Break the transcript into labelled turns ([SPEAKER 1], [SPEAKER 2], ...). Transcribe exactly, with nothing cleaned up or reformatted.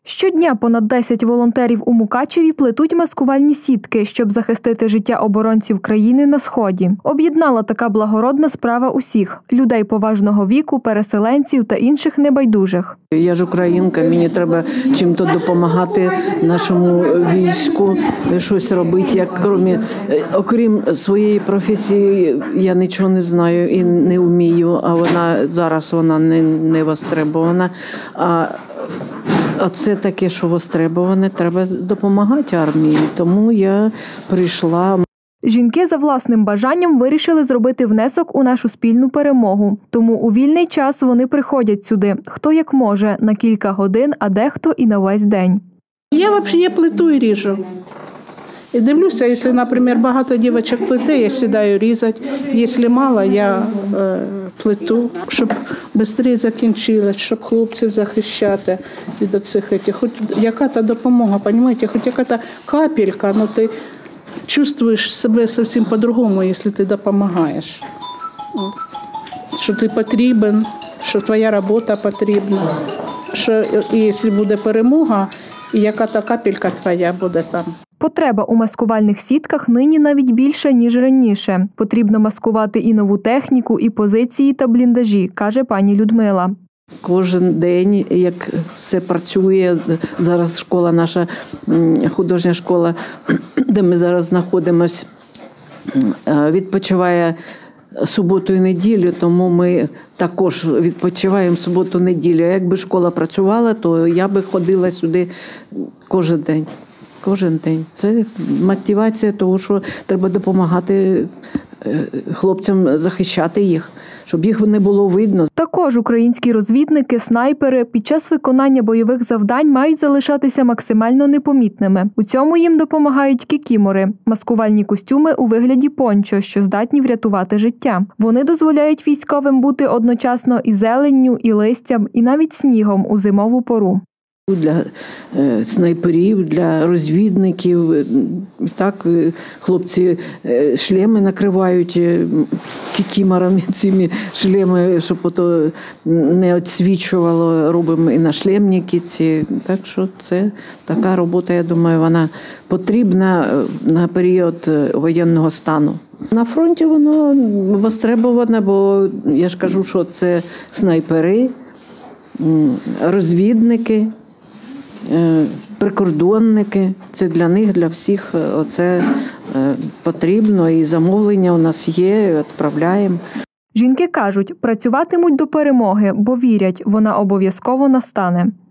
[SPEAKER 1] Щодня понад десять волонтерів у Мукачеві плетуть маскувальні сітки, щоб захистити життя оборонців країни на Сході. Об'єднала така благородна справа усіх – людей поважного віку, переселенців та інших небайдужих.
[SPEAKER 2] Я ж українка, мені треба чим-то допомагати нашому війську, щось робити. Як, крім, окрім своєї професії, я нічого не знаю і не вмію, а вона зараз вона не, не востребована. А А це таке, що востребоване, треба допомагати армії, тому я прийшла.
[SPEAKER 1] Жінки за власним бажанням вирішили зробити внесок у нашу спільну перемогу. Тому у вільний час вони приходять сюди, хто як може, на кілька годин, а дехто і на весь день.
[SPEAKER 3] Я взагалі я плиту і ріжу. І дивлюся, якщо, наприклад, багато дівчаток плете, я сідаю різати. Якщо мало, я е, плету, щоб швидше закінчилось, щоб хлопців захищати від цих. Хоч яка-то допомога, розумієте, хоч яка-то капелька, ну ти чувствуєш себе зовсім по-другому, якщо ти допомагаєш. Що ти потрібен, що твоя робота потрібна. Що якщо буде перемога, і яка-то капелька твоя буде там.
[SPEAKER 1] Потреба у маскувальних сітках нині навіть більша, ніж раніше. Потрібно маскувати і нову техніку, і позиції та бліндажі, каже пані Людмила.
[SPEAKER 2] Кожен день, як все працює, зараз школа наша, художня школа, де ми зараз знаходимося, відпочиває суботу і неділю, тому ми також відпочиваємо суботу-неділю. Якби школа працювала, то я би ходила сюди кожен день. Кожен день. Це мотивація того, що треба допомагати хлопцям захищати їх, щоб їх не було видно.
[SPEAKER 1] Також українські розвідники, снайпери під час виконання бойових завдань мають залишатися максимально непомітними. У цьому їм допомагають кікімори – маскувальні костюми у вигляді пончо, що здатні врятувати життя. Вони дозволяють військовим бути одночасно і зеленню, і листям, і навіть снігом у зимову пору.
[SPEAKER 2] Для е, снайперів, для розвідників, так, хлопці е, шлеми накривають е, кікіморами, цими шлеми, щоб ото не відсвічувало, робимо і на шлемники ці. Так що це така робота, я думаю, вона потрібна на період воєнного стану. На фронті воно востребоване, бо я ж кажу, що це снайпери, розвідники, прикордонники. Це для них, для всіх оце потрібно. І замовлення у нас є, відправляємо.
[SPEAKER 1] Жінки кажуть, працюватимуть до перемоги, бо вірять, вона обов'язково настане.